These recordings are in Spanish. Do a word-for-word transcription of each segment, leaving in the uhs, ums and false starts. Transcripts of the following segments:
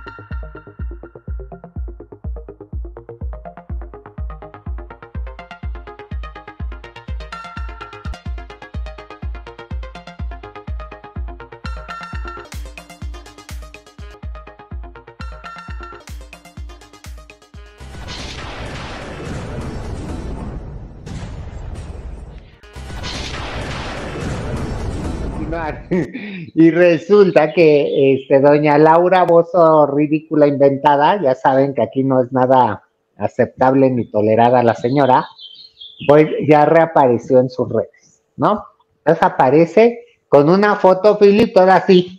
Y resulta que este, doña Laura Bozzo, ridícula inventada, ya saben que aquí no es nada aceptable ni tolerada la señora, pues ya reapareció en sus redes, ¿no? Entonces aparece con una foto, Philip, toda así.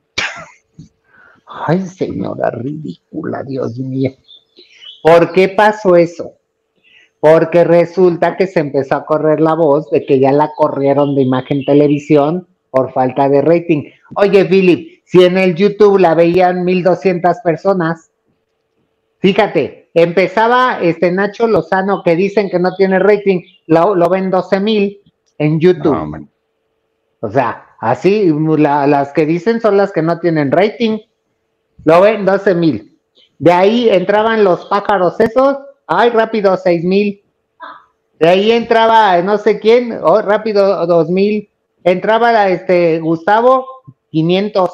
Ay, señora ridícula, Dios mío. ¿Por qué pasó eso? Porque resulta que se empezó a correr la voz de que ya la corrieron de Imagen Televisión por falta de rating. Oye, Philip, si en el YouTube la veían mil doscientas personas, fíjate, empezaba este Nacho Lozano, que dicen que no tiene rating, lo, lo ven doce mil en YouTube. No, o sea, así, la, las que dicen son las que no tienen rating, lo ven doce mil. De ahí entraban los pájaros esos, ay, rápido, seis mil. De ahí entraba no sé quién, oh, rápido, dos mil. Entraba este Gustavo, quinientos.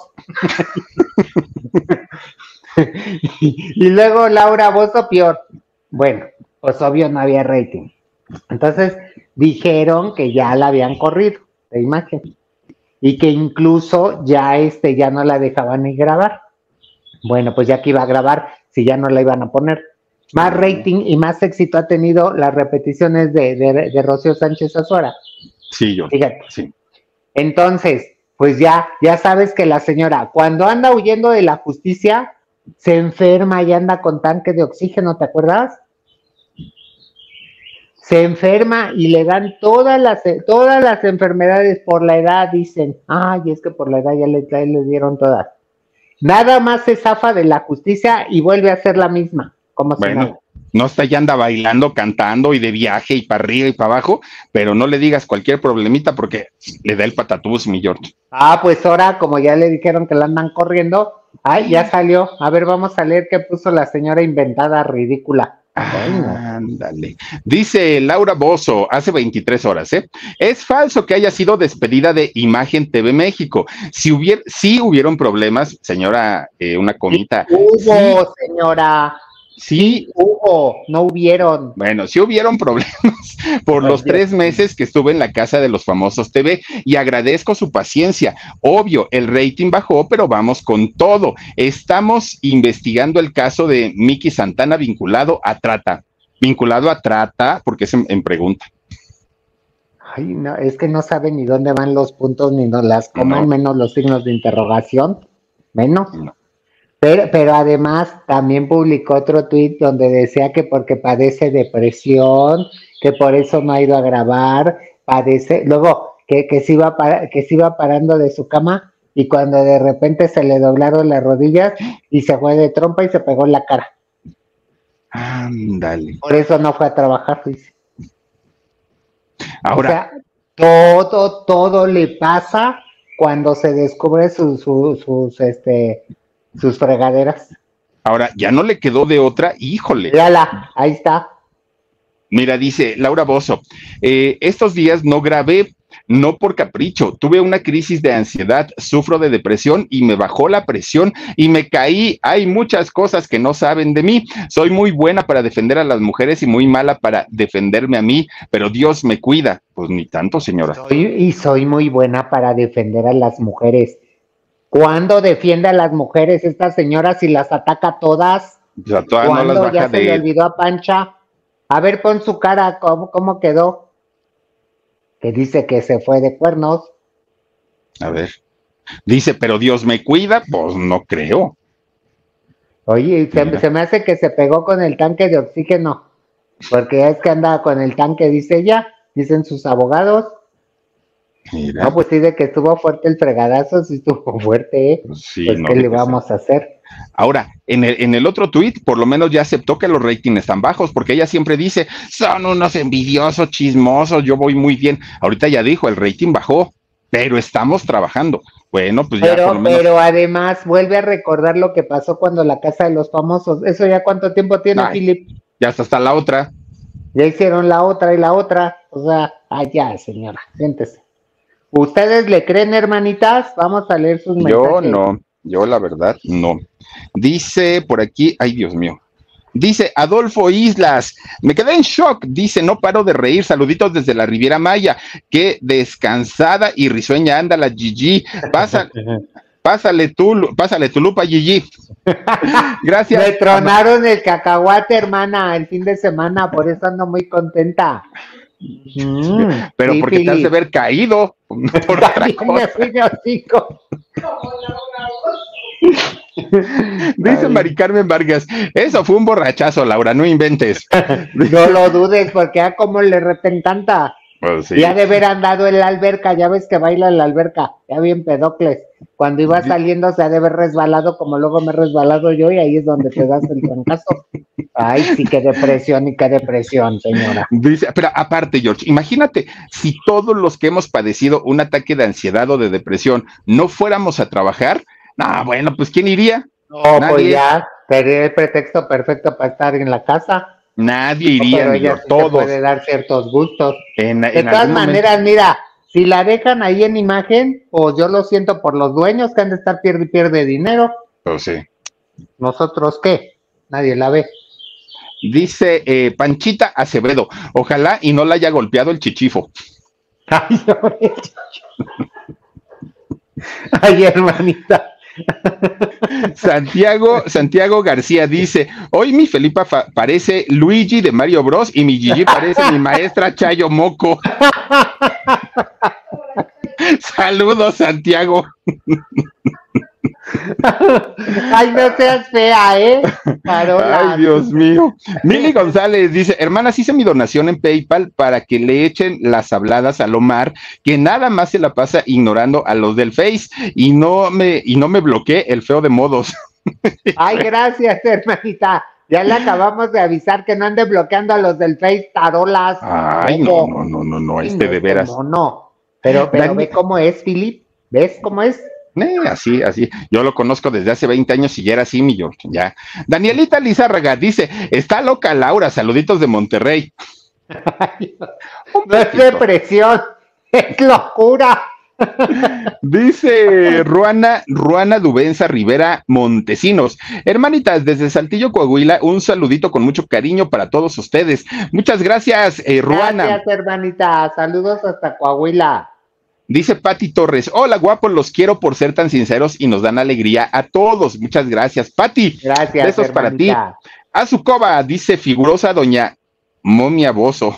y, y luego Laura Bozzo, peor. Bueno, pues obvio no había rating. Entonces dijeron que ya la habían corrido de Imagen y que incluso ya este ya no la dejaban ni grabar. Bueno, pues ya que iba a grabar, si ya no la iban a poner. Más rating y más éxito ha tenido las repeticiones de, de, de Rocío Sánchez Azuara. Sí, yo. Fíjate. Sí. Entonces, pues ya, ya sabes que la señora, cuando anda huyendo de la justicia, se enferma y anda con tanque de oxígeno, ¿te acuerdas? Se enferma y le dan todas las, todas las enfermedades por la edad, dicen. Ay, es que por la edad ya le, ya le dieron todas. Nada más se zafa de la justicia y vuelve a ser la misma. Como bueno, si no. no está ya anda bailando, cantando y de viaje y para arriba y para abajo, pero no le digas cualquier problemita porque le da el patatús, mi George. Ah, pues ahora, como ya le dijeron que la andan corriendo, ay, ya salió. A ver, vamos a leer qué puso la señora inventada ridícula. Ándale. Dice Laura Bozzo, hace veintitrés horas, ¿eh? Es falso que haya sido despedida de Imagen T V México. Si hubiera, sí hubieron problemas, señora, eh, una comita. Sí, hubo, sí, señora. Sí, sí, hubo, no hubieron. Bueno, sí hubieron problemas por los tres meses que estuve en la casa de los famosos T V y agradezco su paciencia. Obvio, el rating bajó, pero vamos con todo. Estamos investigando el caso de Miki Santana vinculado a trata. Vinculado a trata, porque es en, en pregunta. Ay, no, es que no saben ni dónde van los puntos, ni no las coman, no. Menos los signos de interrogación, menos. No. Pero, pero además también publicó otro tuit donde decía que porque padece depresión, que por eso no ha ido a grabar, padece, luego que, que, se iba para, que se iba parando de su cama y cuando de repente se le doblaron las rodillas y se fue de trompa y se pegó en la cara. Ándale. Por eso no fue a trabajar, dice. Ahora. O sea, todo, todo le pasa cuando se descubre sus, sus, sus, este... sus fregaderas. Ahora, ya no le quedó de otra, híjole. Mírala, ahí está. Mira, dice Laura Bozzo, eh, estos días no grabé, no por capricho, tuve una crisis de ansiedad, sufro de depresión y me bajó la presión y me caí. Hay muchas cosas que no saben de mí. Soy muy buena para defender a las mujeres y muy mala para defenderme a mí, pero Dios me cuida. Pues ni tanto, señora. Soy, y soy muy buena para defender a las mujeres. ¿Cuándo defiende a las mujeres esta señora si las ataca todas? O sea, todas no las baja ya se de... le olvidó a Pancha? A ver, pon su cara, ¿cómo, cómo quedó? Que dice que se fue de cuernos. A ver. Dice, pero Dios me cuida, pues no creo. Oye, se, se me hace que se pegó con el tanque de oxígeno, porque es que anda con el tanque, dice ella, dicen sus abogados. Mira. No, pues sí, de que estuvo fuerte el fregadazo, sí estuvo fuerte, ¿eh? Pues, sí, pues no ¿qué le vamos ser. a hacer? Ahora, en el, en el otro tuit, por lo menos ya aceptó que los ratings están bajos, porque ella siempre dice, son unos envidiosos, chismosos, yo voy muy bien. Ahorita ya dijo, el rating bajó, pero estamos trabajando. Bueno, pues ya por Pero, lo menos. pero además vuelve a recordar lo que pasó cuando la Casa de los Famosos. ¿Eso ya cuánto tiempo tiene, Ay, Philip? ya hasta, hasta la otra. Ya hicieron la otra y la otra. O sea, allá, señora, siéntese. ¿Ustedes le creen, hermanitas? Vamos a leer sus mensajes. Yo no, yo la verdad no. Dice por aquí, ay Dios mío. Dice Adolfo Islas, me quedé en shock, dice, no paro de reír, saluditos desde la Riviera Maya, qué descansada y risueña anda la Gigi, pasa, pásale tú, pásale tu lupa Gigi. Gracias. Me tronaron el cacahuate, hermana, el fin de semana, por eso ando muy contenta. Mm, Pero sí, porque Philip, te has de ver caído. Por otra cosa. Me fui de hocico. Dice Ay. Mari Carmen Vargas, eso fue un borrachazo, Laura, no inventes. No lo dudes, porque a como le encanta. Pues sí. Ya de haber andado en la alberca, ya ves que baila en la alberca, ya bien pedocles. Cuando iba saliendo se ha de haber resbalado, como luego me he resbalado yo, y ahí es donde te das el trancazo. Ay, sí, qué depresión y qué depresión, señora. Dice, pero aparte, George, imagínate, si todos los que hemos padecido un ataque de ansiedad o de depresión no fuéramos a trabajar, no, bueno, pues ¿quién iría? No, Nadie. Pues ya, sería el pretexto perfecto para estar en la casa. Nadie iría, no, pero ella sí todos. Puede dar ciertos gustos. En, de en todas maneras, momento... mira, si la dejan ahí en imagen, pues yo lo siento por los dueños que han de estar pierde y pierde dinero. Pues sí. ¿Nosotros qué? Nadie la ve. Dice eh, Panchita Acevedo, ojalá y no la haya golpeado el chichifo. Ay, Ay hermanita. Santiago, Santiago García dice, hoy mi Felipa parece Luigi de Mario Bros y mi Gigi parece mi maestra Chayo Moco. Saludos, Santiago. Ay, no seas fea, ¿eh? Carola. Ay, Dios mío. Mili González dice, hermanas, hice mi donación en PayPal para que le echen las habladas al Omar, que nada más se la pasa ignorando a los del Face y no me, y no me bloqueé el feo de modos. Ay, gracias, hermanita. Ya le acabamos de avisar que no ande bloqueando a los del Face, tarolas. Ay, no, no, no, no, no, este de veras. No, no. Pero, pero ve cómo es, Philip. ¿Ves cómo es? Eh, así, así. Yo lo conozco desde hace veinte años y ya era así, mi George. Ya. Danielita Lizárraga dice, está loca Laura, saluditos de Monterrey. Ay, no es depresión, es locura. Dice Ruana, Ruana Dubenza Rivera Montesinos. Hermanitas, desde Saltillo, Coahuila, un saludito con mucho cariño para todos ustedes. Muchas gracias, eh, Ruana. Gracias, hermanita. Saludos hasta Coahuila. Dice Pati Torres, hola guapos, los quiero por ser tan sinceros y nos dan alegría a todos. Muchas gracias, Pati. Gracias, besos hermanita. para ti. Azucova, dice figurosa doña Momia Bozo.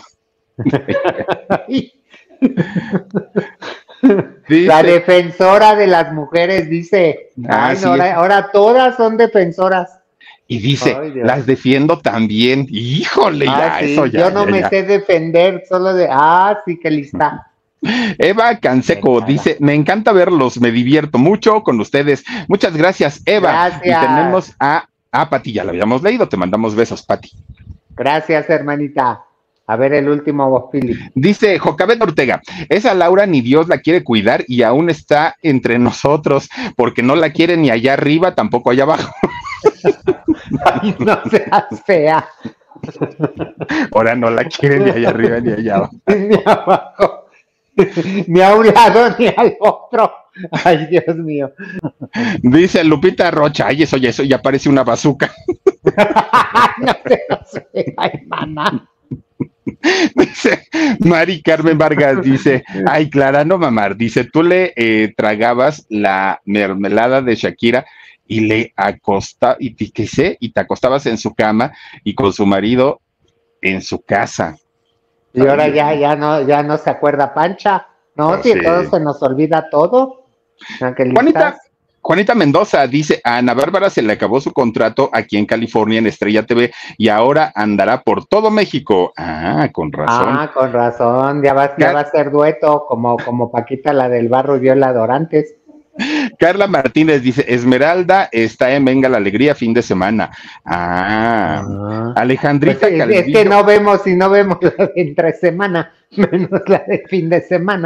Dice, la defensora de las mujeres dice, ay, no, ahora, ahora todas son defensoras. Y dice, ay, las defiendo también. Híjole, ah, ya, sí, eso ya. Yo no ya, me ya. sé defender, solo de, ah, sí que lista. Eva Canseco dice, me encanta verlos, me divierto mucho con ustedes. Muchas gracias, Eva. Gracias. Y tenemos a, a Pati, ya lo habíamos leído, te mandamos besos, Pati. Gracias, hermanita. A ver el último, Philip. Dice Jocabet Ortega, esa Laura ni Dios la quiere cuidar y aún está entre nosotros, porque no la quiere ni allá arriba, tampoco allá abajo. Ay, no seas fea. Ahora no la quiere ni allá arriba ni allá abajo. Ni abajo. Ni a un lado ni al otro. Ay, Dios mío. Dice Lupita Rocha, ay, eso ya, eso ya parece una bazuca. No seas fea, hermana. Dice Mari Carmen Vargas, dice, ay, Clara, no mamar, dice, tú le eh, tragabas la mermelada de Shakira y le acosta, y te, ¿qué sé? Y te acostabas en su cama y con su marido en su casa. Y ahora ya, ya no, ya no se acuerda Pancha, ¿no? No si sé. todo se nos olvida todo. Juanita, Juanita Mendoza dice, a Ana Bárbara se le acabó su contrato aquí en California en Estrella T V y ahora andará por todo México. Ah, con razón. Ah, con razón, ya va, ya va a ser dueto, como, como Paquita, la del barro Viola Dorantes. Carla Martínez dice, Esmeralda está en Venga la Alegría fin de semana. Ah, ah. Alejandrita pues es, es que no vemos y no vemos la de entre semana, menos la de fin de semana.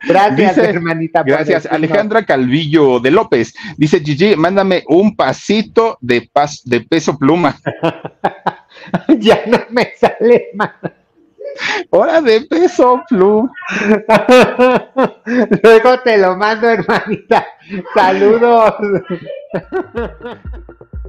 Gracias, Dice, hermanita. gracias, Alejandra Calvillo de López. Dice Gigi, mándame un pasito de, pas, de peso pluma. Ya no me sale más. Hora de peso pluma. Luego te lo mando, hermanita. Saludos.